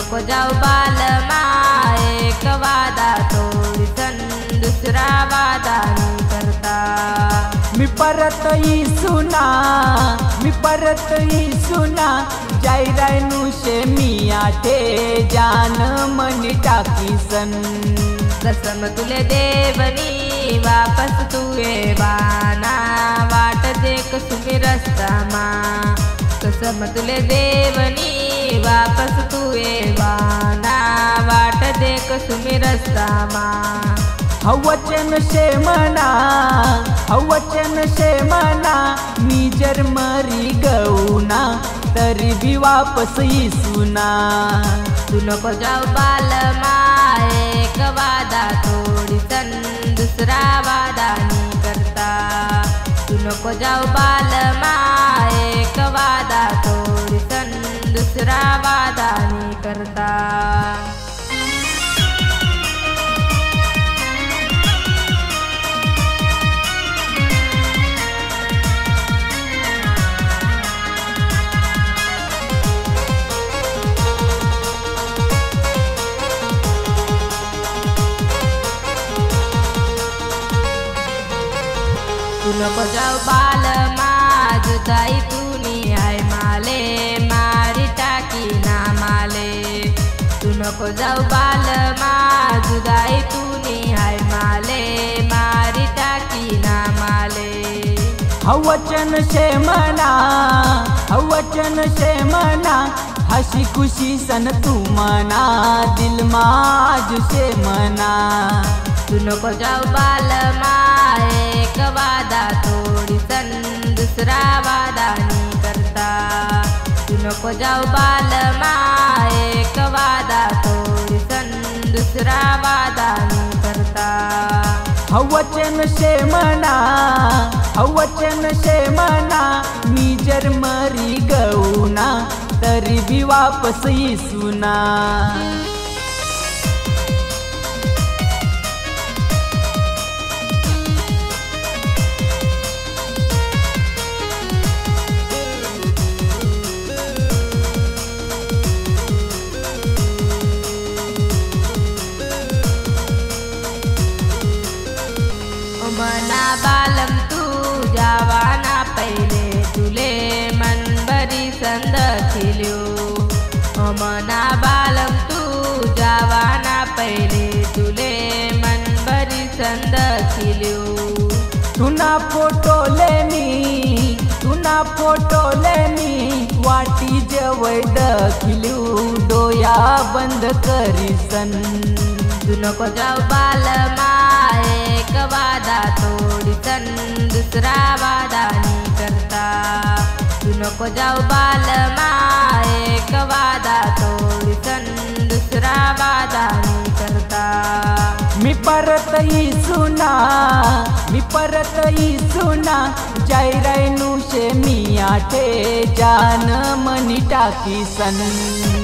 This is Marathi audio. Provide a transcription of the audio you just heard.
नको जाऊ बालमा एक वादा तोडीसन दुसरा वादा मी करता। मी परत सुना मी परत सुना जायरायनु शे मी आठे जान मनी टाकीसन। कसम तुले देवनी वापस तू बाना वाट देख सुमी रस्ता मा। कसम तुले देवनी वापस तू बाना वाट देख सुमी रस्ता मा। हवचन शे मना हवचन शे मना मी जर मरी गऊना तरी भी वापस सुना। तू नको जाऊ बालमा एक वादा तोडीसन दुसरा वादा मी करता। तू नको जाऊ बालमा एक वादा तोडीसन दुसरा वादा मी करता। तू नको जाऊ बालमा जुदाई तूनी आय माले मारी टाकी ना माले। तू नको जाऊ बालमा जुदाई तूनी आय माले मारी टाकी ना माले। हवचन शे मना हवचन शे मना हसी खुशी सन तू मना दिल माज शे मना। तू नको जाऊ बालमा एक वादा तोडीसन दुसरा वादा मी करता। तू नको जाऊ बालमा एक वादा तोडीसन दुसरा वादा मी करता। हवचन शे मना हवचन शे मना मी जर मरी गऊना तरी भी वापस सुना। मना बालम तू जावाना पहिले तुले मन बरी संद खिल्यो। मना बालम तू जावाना पहिले तुले मन बरी संद खिल्यो। तुना फोटो लेनी वाटी जवळ दखिल्यो डोया बंद करीसन। तू नको जाऊ बालमा एक वादा तोडीसन दुसरा वादा मी करता। तू नको जाऊ बालमा एक वादा तोडीसन दुसरा वादा मी करता। मी परत सुना जायरायनु शे मी आठे जान मनी टाकीसन।